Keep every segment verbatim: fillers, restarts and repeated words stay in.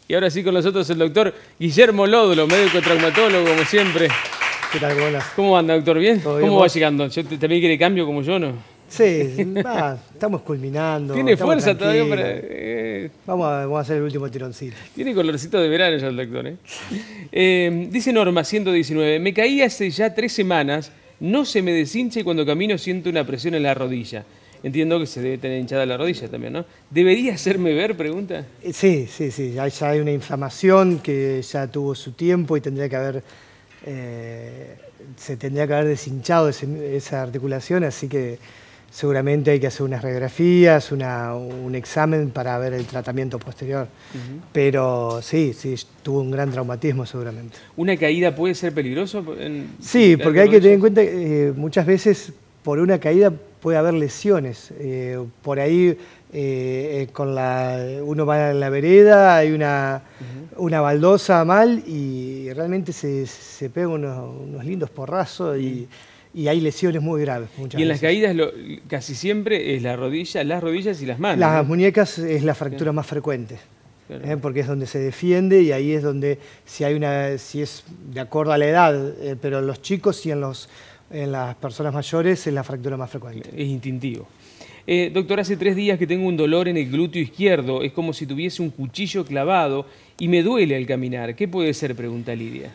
Y ahora sí con nosotros el doctor Guillermo Lódulo, médico traumatólogo, como siempre. ¿Qué tal, buenas? ¿Cómo anda, doctor? ¿Bien? ¿Todo ¿Cómo bien, va vos? llegando? ¿Yo también quiere cambio como yo, no? Sí, va, estamos culminando. ¿Tiene estamos fuerza todavía para...? tranquilos. eh, Vamos, a, vamos a hacer el último tironcito. Tiene colorcito de verano ya el doctor, ¿eh? Eh, dice Norma ciento diecinueve, me caí hace ya tres semanas, no se me deshincha y cuando camino siento una presión en la rodilla. Entiendo que se debe tener hinchada la rodilla también, ¿no? ¿Debería hacerme ver? Pregunta. Eh, Sí, sí, sí, ya, ya hay una inflamación que ya tuvo su tiempo y tendría que haber, eh, se tendría que haber deshinchado ese- esa articulación, así que seguramente hay que hacer unas radiografías, una- un examen para ver el tratamiento posterior. Ujú. Pero sí, sí, tuvo un gran traumatismo seguramente. ¿Una caída puede ser peligroso? En- Sí, en porque hay que tener en rodillas? cuenta que eh, muchas veces por una caída puede haber lesiones. Eh, por ahí eh, eh, con la, uno va en la vereda, hay una, Ujú. una baldosa mal y realmente se, se pega unos, unos lindos porrazos y, y hay lesiones muy graves muchas Y en las veces. caídas lo- casi siempre es la rodilla, las rodillas y las manos. Las ¿no? muñecas es la fractura más frecuente. Claro. ¿eh? Porque es donde se defiende y ahí es donde, si hay una, si es de acuerdo a la edad, eh, pero en los chicos y en, los, en las personas mayores es la fractura más frecuente. Es instintivo. Eh, doctor, hace tres días que tengo un dolor en el glúteo izquierdo, es como si tuviese un cuchillo clavado y me duele al caminar. ¿Qué puede ser? Pregunta Lidia.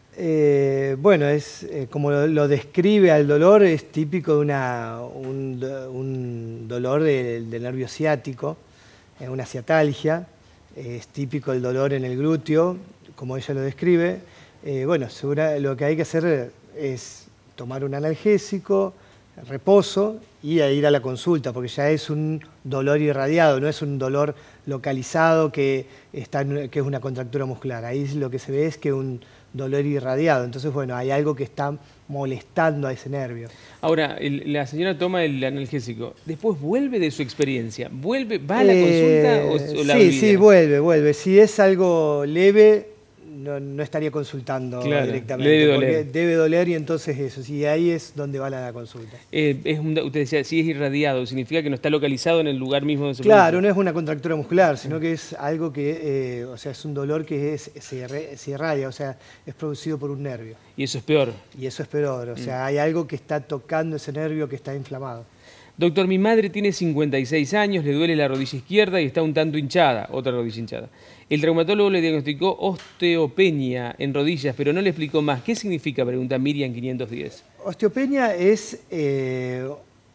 Eh, bueno, es eh, como lo, lo describe al dolor, es típico de una, un, do- un dolor del del nervio ciático, eh, una ciatalgia, eh, es típico el dolor en el glúteo, como ella lo describe. Eh, bueno, segura- lo que hay que hacer es tomar un analgésico, reposo y a ir a la consulta, porque ya es un dolor irradiado, no es un dolor localizado que, está en- que es una contractura muscular. Ahí lo que se ve es que es un dolor irradiado. Entonces, bueno, hay algo que está molestando a ese nervio. Ahora, el- la señora toma el analgésico, después vuelve de su experiencia, vuelve, va a la Eh, consulta o, o la sí, olvida? sí, vuelve, vuelve. Si es algo leve, no, no estaría consultando Claro, directamente. le debe porque doler. debe doler y entonces eso, sí, ahí es donde va la consulta. Eh, es un- usted decía, si es irradiado, significa que no está localizado en el lugar mismo de su Claro, no produce. es una contractura muscular, sino que es algo que, eh, o sea, es un dolor que es, se, irre- se irradia, o sea, es producido por un nervio. Y eso es peor. Y eso es peor, o sea, hay algo que está tocando ese nervio que está inflamado. Doctor, mi madre tiene cincuenta y seis años, le duele la rodilla izquierda y está un tanto hinchada, otra rodilla hinchada. El traumatólogo le diagnosticó osteopenia en rodillas, pero no le explicó más. ¿Qué significa? Pregunta Miriam quinientos diez. Osteopenia es eh,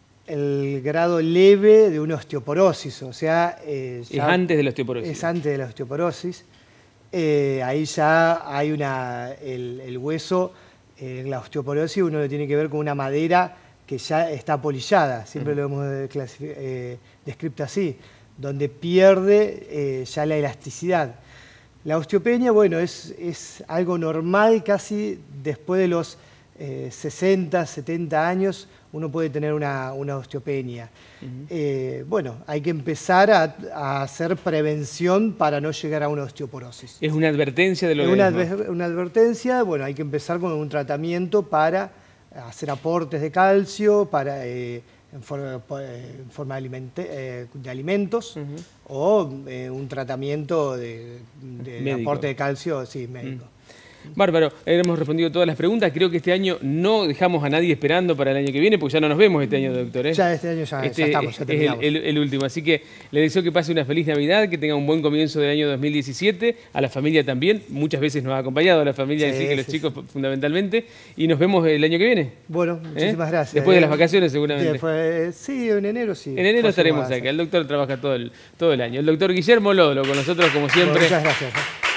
el grado leve de una osteoporosis, o sea, eh, Es ya antes de la osteoporosis. es antes de la osteoporosis. Eh, ahí ya hay una, el, el hueso, eh, en la osteoporosis uno lo tiene que ver con una madera que ya está apolillada, siempre lo hemos eh, clasifi- eh, descrito así, donde pierde eh, ya la elasticidad. La osteopenia, bueno, es, es algo normal casi después de los eh, sesenta, setenta años, uno puede tener una, una osteopenia. Ujú. Eh, bueno, hay que empezar a, a hacer prevención para no llegar a una osteoporosis. Es una advertencia de lo Es que una, es, ¿no? adver- una advertencia, bueno, hay que empezar con un tratamiento para hacer aportes de calcio, para, eh, en, forma, en forma de, alimente- eh, de alimentos, Ujú. o eh, un tratamiento de, de Médico. aporte de calcio, sí, médico. Bárbaro, hemos respondido todas las preguntas. Creo que este año no dejamos a nadie esperando para el año que viene, porque ya no nos vemos este año, doctor. ¿eh? Ya este año ya, Este ya estamos, ya es terminamos. el, el- el último. Así que le deseo que pase una feliz Navidad, que tenga un buen comienzo del año dos mil diecisiete. A la familia también. Muchas veces nos ha acompañado a la familia, Sí, así que los sí, chicos fundamentalmente. Y nos vemos el año que viene. Bueno, ¿eh? muchísimas gracias. Después de eh. las vacaciones, seguramente. Después, sí, en enero sí. En enero Próximo estaremos a hacer. acá. El doctor trabaja todo el, todo el año. El doctor Guillermo Lódulo con nosotros, como Bueno, siempre. muchas gracias. ¿eh?